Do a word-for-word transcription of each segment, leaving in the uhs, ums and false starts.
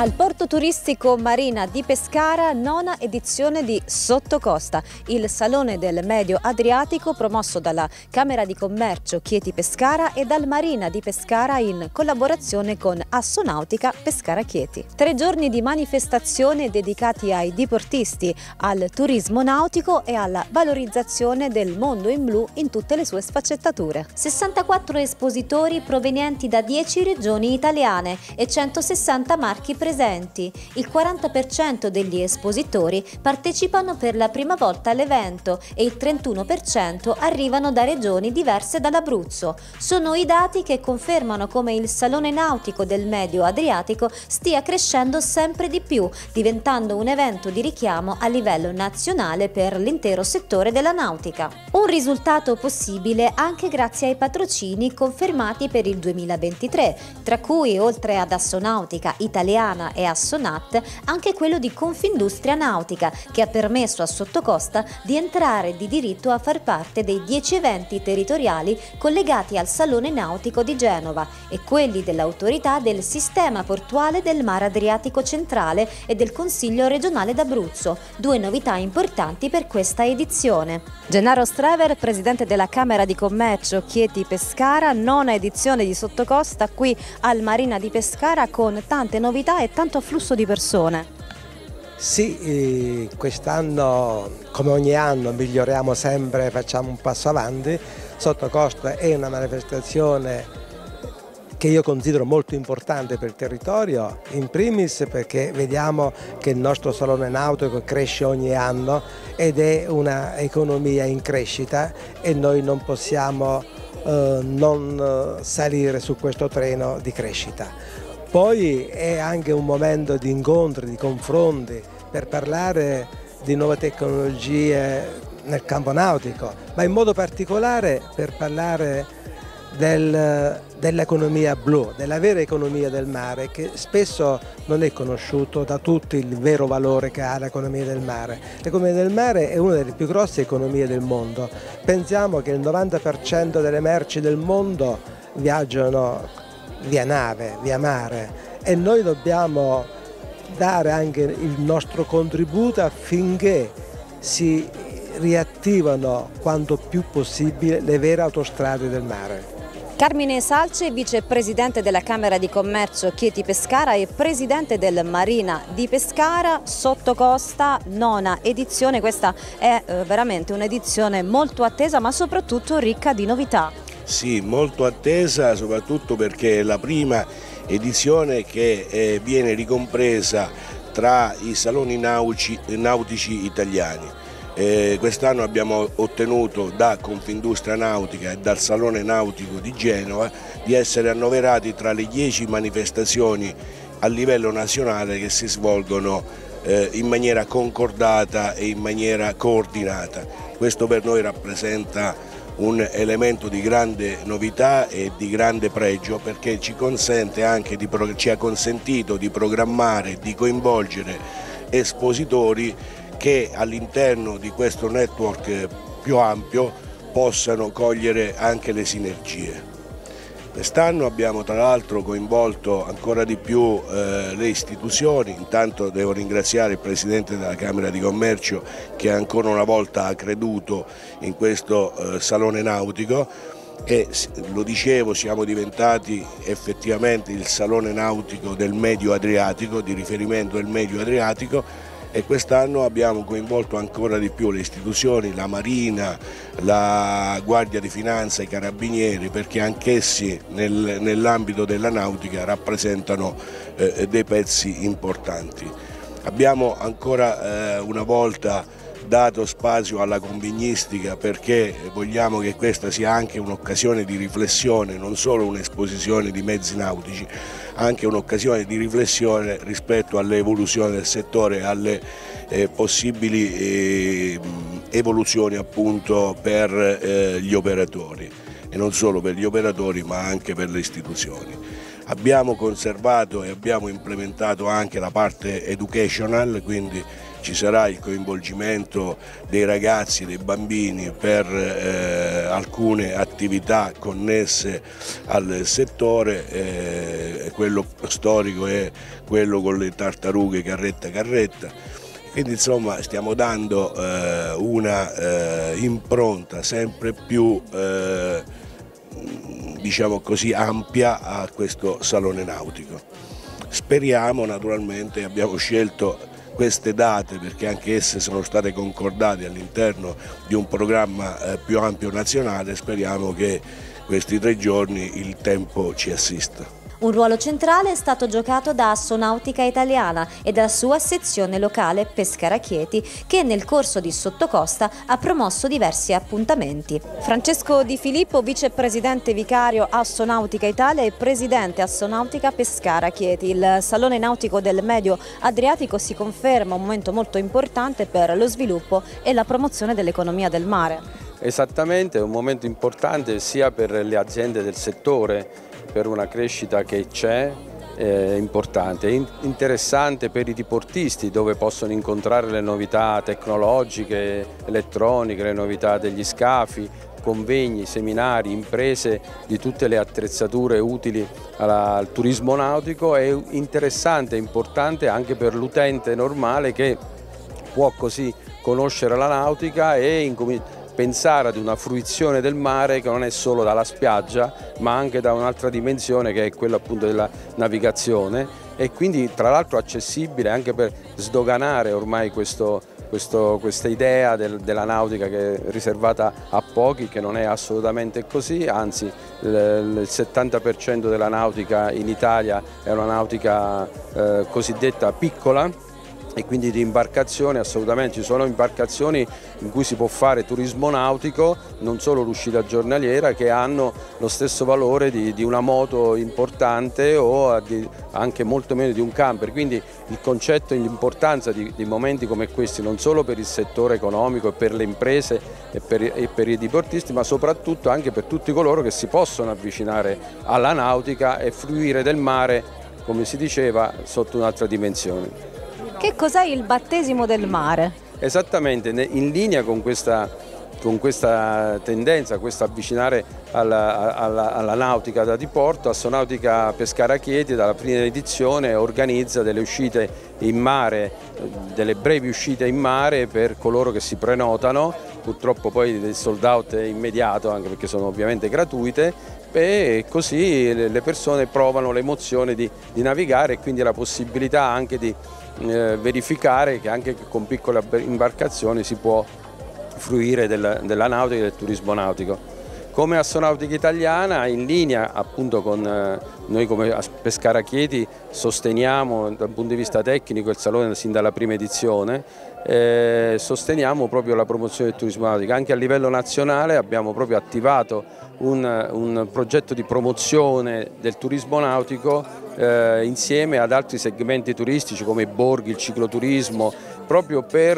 Al porto turistico Marina di Pescara, nona edizione di Sottocosta, il salone del Medio Adriatico promosso dalla Camera di Commercio Chieti Pescara e dal Marina di Pescara in collaborazione con Assonautica Pescara Chieti. Tre giorni di manifestazione dedicati ai diportisti, al turismo nautico e alla valorizzazione del mondo in blu in tutte le sue sfaccettature. sessantaquattro espositori provenienti da dieci regioni italiane e centosessanta marchi presenti. Il quaranta per cento degli espositori partecipano per la prima volta all'evento e il trentuno per cento arrivano da regioni diverse dall'Abruzzo. Sono i dati che confermano come il Salone Nautico del Medio Adriatico stia crescendo sempre di più, diventando un evento di richiamo a livello nazionale per l'intero settore della nautica. Un risultato possibile anche grazie ai patrocini confermati per il duemilaventitré, tra cui oltre ad Assonautica Italiana e Assonat anche quello di Confindustria Nautica, che ha permesso a Sottocosta di entrare di diritto a far parte dei dieci eventi territoriali collegati al Salone Nautico di Genova e quelli dell'autorità del sistema portuale del Mar Adriatico Centrale e del Consiglio regionale d'Abruzzo, due novità importanti per questa edizione. Gennaro Strever, presidente della Camera di Commercio Chieti Pescara, nona edizione di Sottocosta qui al Marina di Pescara con tante novità e tanto afflusso di persone. Sì, eh, quest'anno come ogni anno miglioriamo sempre, facciamo un passo avanti. Sottocosta è una manifestazione che io considero molto importante per il territorio, in primis perché vediamo che il nostro salone nautico cresce ogni anno ed è un'economia in crescita e noi non possiamo eh, non salire su questo treno di crescita. Poi è anche un momento di incontri, di confronti per parlare di nuove tecnologie nel campo nautico, ma in modo particolare per parlare del, dell'economia blu, della vera economia del mare, che spesso non è conosciuto da tutti il vero valore che ha l'economia del mare. L'economia del mare è una delle più grosse economie del mondo. Pensiamo che il novanta per cento delle merci del mondo viaggiano via nave, via mare, e noi dobbiamo dare anche il nostro contributo affinché si riattivano quanto più possibile le vere autostrade del mare. Carmine Salce, vicepresidente della Camera di Commercio Chieti Pescara e presidente del Marina di Pescara, Sottocosta, nona edizione. Questa è eh, veramente un'edizione molto attesa ma soprattutto ricca di novità. Sì, molto attesa soprattutto perché è la prima edizione che eh, viene ricompresa tra i saloni nautici, nautici italiani. Eh, Quest'anno abbiamo ottenuto da Confindustria Nautica e dal Salone Nautico di Genova di essere annoverati tra le dieci manifestazioni a livello nazionale che si svolgono eh, in maniera concordata e in maniera coordinata. Questo per noi rappresenta un elemento di grande novità e di grande pregio perché ci consente anche di, ci ha consentito di programmare, di coinvolgere espositori che all'interno di questo network più ampio possano cogliere anche le sinergie. Quest'anno abbiamo tra l'altro coinvolto ancora di più eh, le istituzioni. Intanto devo ringraziare il Presidente della Camera di Commercio che ancora una volta ha creduto in questo eh, salone nautico e, lo dicevo, siamo diventati effettivamente il salone nautico del Medio Adriatico, di riferimento del Medio Adriatico, e quest'anno abbiamo coinvolto ancora di più le istituzioni, la Marina, la Guardia di Finanza, i Carabinieri, perché anch'essi nel, nell'ambito della nautica rappresentano eh, dei pezzi importanti. Abbiamo ancora eh, una volta dato spazio alla convegnistica perché vogliamo che questa sia anche un'occasione di riflessione, non solo un'esposizione di mezzi nautici, anche un'occasione di riflessione rispetto all'evoluzione del settore e alle eh, possibili eh, evoluzioni appunto per eh, gli operatori, e non solo per gli operatori ma anche per le istituzioni. Abbiamo conservato e abbiamo implementato anche la parte educational, quindi ci sarà il coinvolgimento dei ragazzi, dei bambini per eh, alcune attività connesse al settore, eh, quello storico è quello con le tartarughe carretta carretta. Quindi insomma stiamo dando eh, una eh, impronta sempre più eh, diciamo così ampia a questo salone nautico. Speriamo naturalmente, abbiamo scelto queste date perché anche esse sono state concordate all'interno di un programma eh, più ampio nazionale, speriamo che questi tre giorni il tempo ci assista. Un ruolo centrale è stato giocato da Assonautica Italiana e dalla sua sezione locale Pescara Chieti, che nel corso di Sottocosta ha promosso diversi appuntamenti. Francesco Di Filippo, vicepresidente vicario Assonautica Italia e presidente Assonautica Pescara Chieti. Il Salone Nautico del Medio Adriatico si conferma un momento molto importante per lo sviluppo e la promozione dell'economia del mare. Esattamente, è un momento importante sia per le aziende del settore, per una crescita che c'è, eh, importante, è interessante per i diportisti dove possono incontrare le novità tecnologiche, elettroniche, le novità degli scafi, convegni, seminari, imprese di tutte le attrezzature utili alla, al turismo nautico. È interessante e importante anche per l'utente normale che può così conoscere la nautica e incominciare pensare ad una fruizione del mare che non è solo dalla spiaggia ma anche da un'altra dimensione che è quella appunto della navigazione, e quindi tra l'altro accessibile anche per sdoganare ormai questo, questo, questa idea del, della nautica che è riservata a pochi, che non è assolutamente così, anzi il, il settanta per cento della nautica in Italia è una nautica eh, cosiddetta piccola, e quindi di imbarcazioni. Assolutamente ci sono imbarcazioni in cui si può fare turismo nautico, non solo l'uscita giornaliera, che hanno lo stesso valore di, di una moto importante o di, anche molto meno di un camper, quindi il concetto e l'importanza di, di momenti come questi non solo per il settore economico e per le imprese e per, e per i diportisti, ma soprattutto anche per tutti coloro che si possono avvicinare alla nautica e fruire del mare, come si diceva, sotto un'altra dimensione. Che cos'è il battesimo del mare? Esattamente, in linea con questa, con questa tendenza, questo avvicinare alla, alla, alla nautica da diporto, Assonautica Pescara Chieti dalla prima edizione organizza delle uscite in mare, delle brevi uscite in mare per coloro che si prenotano, purtroppo poi il sold out è immediato anche perché sono ovviamente gratuite, e così le persone provano l'emozione di, di navigare e quindi la possibilità anche di eh, verificare che anche con piccole imbarcazioni si può fruire del, della nautica e del turismo nautico. Come Assonautica Italiana, in linea appunto con eh, noi come Pescara Chieti sosteniamo dal punto di vista tecnico il Salone sin dalla prima edizione, eh, sosteniamo proprio la promozione del turismo nautico. Anche a livello nazionale abbiamo proprio attivato un, un progetto di promozione del turismo nautico eh, insieme ad altri segmenti turistici come i borghi, il cicloturismo, proprio per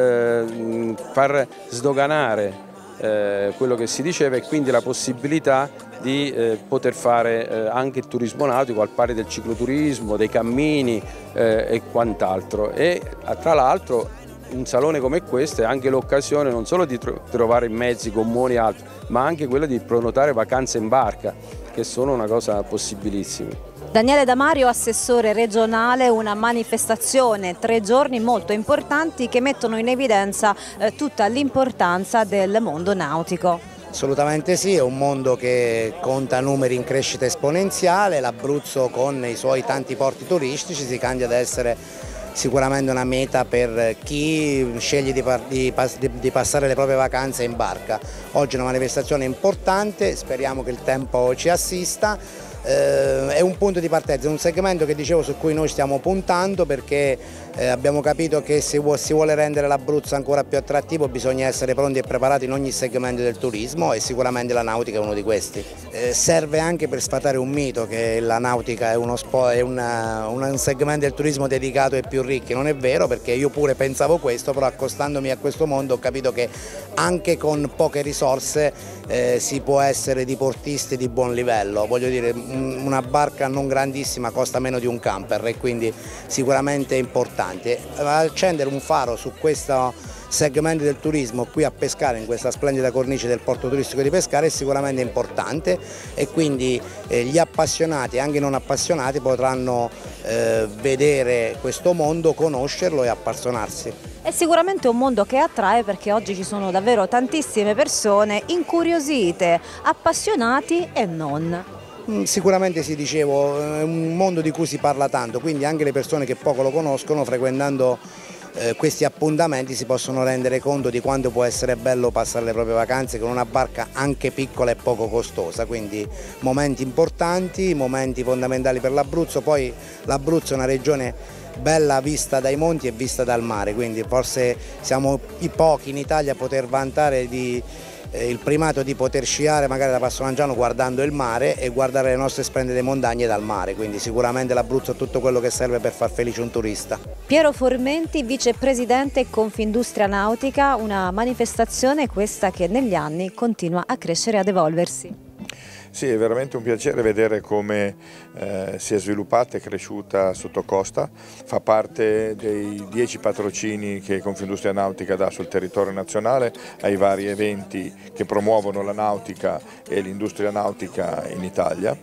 eh, far sdoganare Eh, quello che si diceva e quindi la possibilità di eh, poter fare eh, anche il turismo nautico al pari del cicloturismo, dei cammini eh, e quant'altro. E tra l'altro un salone come questo è anche l'occasione non solo di tro trovare mezzi, gommoni e altro, ma anche quella di prenotare vacanze in barca, che sono una cosa possibilissima. Daniele Damario, assessore regionale, una manifestazione, tre giorni molto importanti che mettono in evidenza eh, tutta l'importanza del mondo nautico. Assolutamente sì, è un mondo che conta numeri in crescita esponenziale, l'Abruzzo con i suoi tanti porti turistici si candida ad essere sicuramente una meta per chi sceglie di, di, di passare le proprie vacanze in barca. Oggi è una manifestazione importante, speriamo che il tempo ci assista. Eh, è un punto di partenza, è un segmento che dicevo su cui noi stiamo puntando perché eh, abbiamo capito che se si vuole rendere l'Abruzzo ancora più attrattivo bisogna essere pronti e preparati in ogni segmento del turismo e sicuramente la nautica è uno di questi. Eh, serve anche per sfatare un mito che la nautica è, uno è una, un segmento del turismo dedicato ai più ricchi, non è vero, perché io pure pensavo questo, però accostandomi a questo mondo ho capito che anche con poche risorse eh, si può essere diportisti di buon livello. Voglio dire, una barca non grandissima costa meno di un camper e quindi sicuramente è importante. Accendere un faro su questo segmento del turismo qui a Pescara, in questa splendida cornice del porto turistico di Pescara, è sicuramente importante e quindi eh, gli appassionati e anche i non appassionati potranno eh, vedere questo mondo, conoscerlo e appassionarsi. È sicuramente un mondo che attrae, perché oggi ci sono davvero tantissime persone incuriosite, appassionati e non. Sicuramente sì, dicevo, è un mondo di cui si parla tanto, quindi anche le persone che poco lo conoscono, frequentando eh, questi appuntamenti, si possono rendere conto di quanto può essere bello passare le proprie vacanze con una barca anche piccola e poco costosa, quindi momenti importanti, momenti fondamentali per l'Abruzzo. Poi l'Abruzzo è una regione bella vista dai monti e vista dal mare, quindi forse siamo i pochi in Italia a poter vantare di Eh, il primato di poter sciare magari da Passo Langiano guardando il mare e guardare le nostre splendide montagne dal mare, quindi sicuramente l'Abruzzo ha tutto quello che serve per far felice un turista. Piero Formenti, vicepresidente Confindustria Nautica, una manifestazione questa che negli anni continua a crescere e ad evolversi. Sì, è veramente un piacere vedere come eh, si è sviluppata e cresciuta Sottocosta. Fa parte dei dieci patrocini che Confindustria Nautica dà sul territorio nazionale ai vari eventi che promuovono la nautica e l'industria nautica in Italia.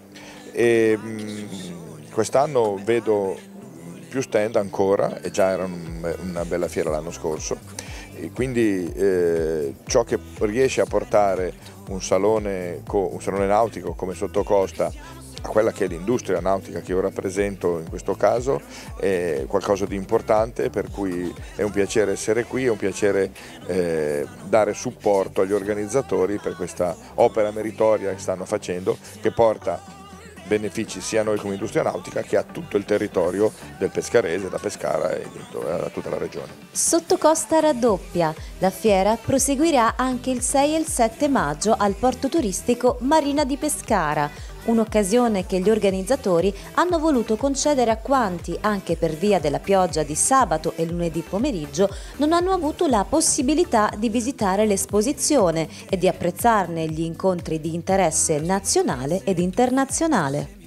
E quest'anno vedo più stand ancora, e già era una bella fiera l'anno scorso, e quindi eh, ciò che riesce a portare un salone, un salone nautico come Sottocosta a quella che è l'industria nautica che io rappresento in questo caso è qualcosa di importante, per cui è un piacere essere qui, è un piacere eh, dare supporto agli organizzatori per questa opera meritoria che stanno facendo, che porta benefici sia a noi come industria nautica che a tutto il territorio del pescarese, da Pescara e a tutta la regione. Sottocosta raddoppia. La fiera proseguirà anche il sei e il sette maggio al porto turistico Marina di Pescara, un'occasione che gli organizzatori hanno voluto concedere a quanti, anche per via della pioggia di sabato e lunedì pomeriggio, non hanno avuto la possibilità di visitare l'esposizione e di apprezzarne gli incontri di interesse nazionale ed internazionale.